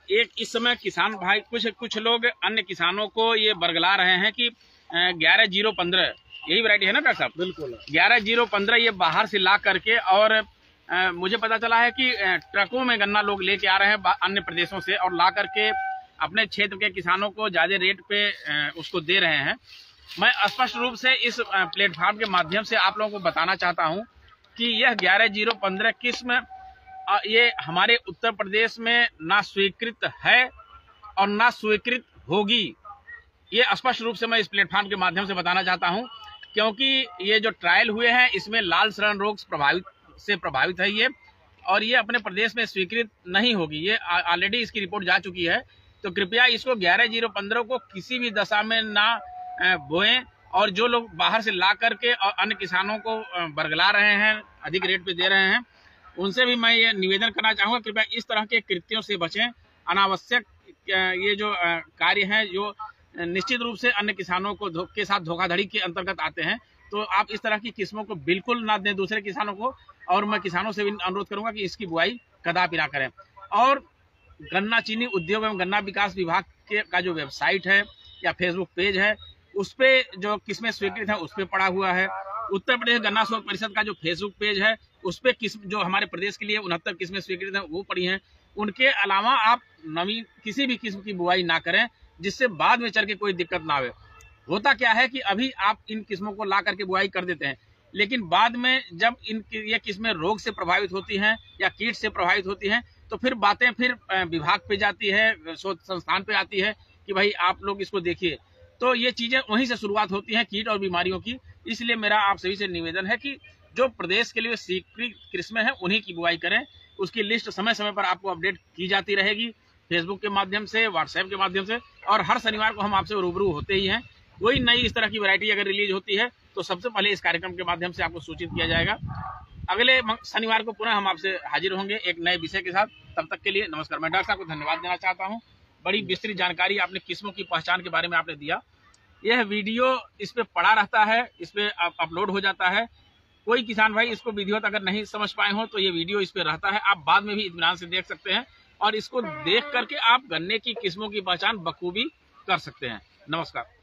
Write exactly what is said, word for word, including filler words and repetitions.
एक इस समय किसान भाई कुछ कुछ लोग अन्य किसानों को ये बरगला रहे हैं कि ग्यारह जीरो पंद्रह यही वैरायटी है ना डॉक्टर साहब? बिल्कुल। ग्यारह जीरो पंद्रह ये बाहर से ला करके और आ, मुझे पता चला है कि ट्रकों में गन्ना लोग लेके आ रहे हैं अन्य प्रदेशों से और ला करके अपने क्षेत्र के किसानों को ज्यादा रेट पे उसको दे रहे हैं। मैं स्पष्ट रूप से इस प्लेटफॉर्म के माध्यम से आप लोगों को बताना चाहता हूं कि यह ग्यारह जीरो पंद्रह किस्म ये हमारे उत्तर प्रदेश में ना स्वीकृत है और ना स्वीकृत होगी। ये स्पष्ट रूप से मैं इस प्लेटफॉर्म के माध्यम से बताना चाहता हूं, क्योंकि ये जो ट्रायल हुए हैं इसमें लाल सड़न रोग प्रभावित से प्रभावित है ये, और ये अपने प्रदेश में स्वीकृत नहीं होगी। ये ऑलरेडी इसकी रिपोर्ट जा चुकी है। तो कृपया इसको ग्यारह जीरो पंद्रह को किसी भी दशा में ना बोएं, और जो लोग बाहर से ला करके और अन्य किसानों को बरगला रहे हैं, अधिक रेट पे दे रहे हैं, उनसे भी मैं ये निवेदन करना चाहूंगा कृपया इस तरह के कृत्यों से बचें। अनावश्यक ये जो कार्य हैं जो निश्चित रूप से अन्य किसानों को के साथ धोखाधड़ी के अंतर्गत आते हैं, तो आप इस तरह की किस्मों को बिल्कुल ना दें दूसरे किसानों को। और मैं किसानों से भी अनुरोध करूंगा कि इसकी बुआई कदापि ना करें। और गन्ना चीनी उद्योग एवं गन्ना विकास विभाग के का जो वेबसाइट है या फेसबुक पेज है, उस पे जो किस्में स्वीकृत है उस पे पड़ा हुआ है। उत्तर प्रदेश गन्ना शोध परिषद का जो फेसबुक पेज है उस पे किस्म जो हमारे प्रदेश के लिए उनहत्तर किस्में स्वीकृत है वो पड़ी हैं। उनके अलावा आप नवी किसी भी किस्म की बुआई ना करें, जिससे बाद में चल के कोई दिक्कत ना आवे। होता क्या है कि अभी आप इन किस्मों को ला करके बुआई कर देते हैं, लेकिन बाद में जब इन ये किस्में रोग से प्रभावित होती हैं या कीट से प्रभावित होती हैं, तो फिर बातें फिर विभाग पे जाती है, शोध संस्थान पे आती है कि भाई आप लोग इसको देखिए। तो ये चीजें वहीं से शुरुआत होती हैं कीट और बीमारियों की। इसलिए मेरा आप सभी से निवेदन है कि जो प्रदेश के लिए स्वीकृत किस्में हैं उन्हीं की बुआई करें। उसकी लिस्ट समय समय पर आपको अपडेट की जाती रहेगी, फेसबुक के माध्यम से, व्हाट्सएप के माध्यम से, और हर शनिवार को हम आपसे रूबरू होते ही हैं। कोई नई इस तरह की वैरायटी अगर रिलीज होती है तो सबसे पहले इस कार्यक्रम के माध्यम से आपको सूचित किया जाएगा। अगले शनिवार को पुनः हम आपसे हाजिर होंगे एक नए विषय के साथ। तब तक के लिए नमस्कार। मैं डॉक्टर साहब को धन्यवाद देना चाहता हूँ। बड़ी विस्तृत जानकारी आपने किस्मों की पहचान के बारे में आपने दिया। यह वीडियो इस पे पड़ा रहता है, इस पे अपलोड हो जाता है। कोई किसान भाई इसको विधिवत अगर नहीं समझ पाए हो तो ये वीडियो इस पे रहता है, आप बाद में भी इत्मीनान से देख सकते हैं, और इसको देख करके आप गन्ने की किस्मों की पहचान बखूबी कर सकते हैं। नमस्कार।